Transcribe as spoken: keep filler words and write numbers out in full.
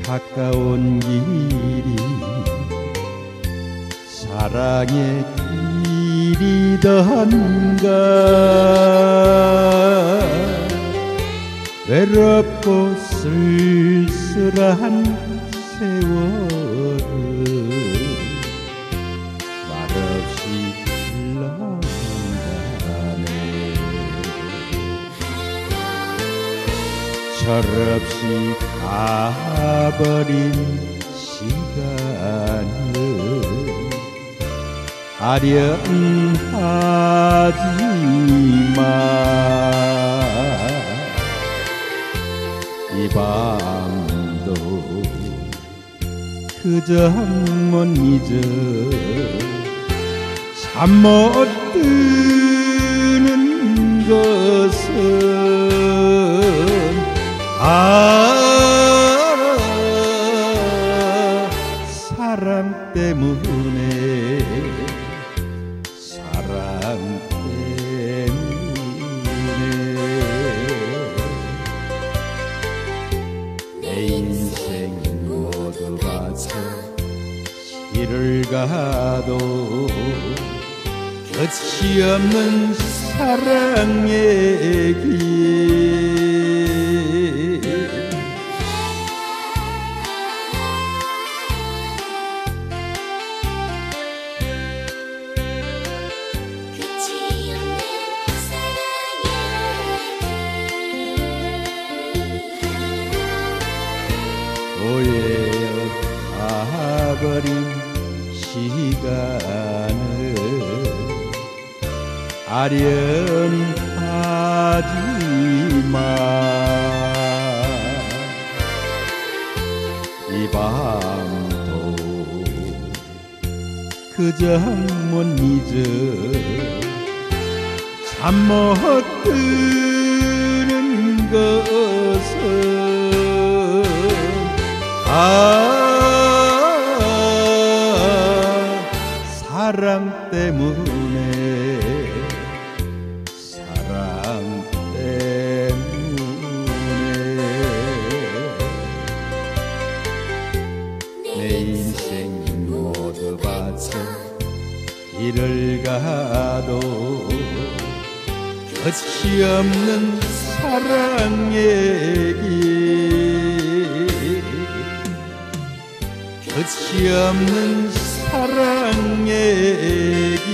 가까운 길이 사랑의 길이던가 외롭고 쓸쓸한 세월을 말없이 흘러가네. 철없이 가버린 시간을 아련하지만 이 밤도 그저 못 잊어 잠 못 드는 것은 알아. 사랑 때문에 사랑 때문에 내 인생 모두 바쳐 길을 가도 끝이 없는 사랑의 길. 오해여 가버린 시간을 아련하지만 이 밤도 그저 못 잊어 잠 못 드는 것은 아, 사랑 때문에 사랑 때문에 내 인생 모두 바쳐 길을 가도 끝이 없는 사랑의 길. 끝이 없는 사랑의 길.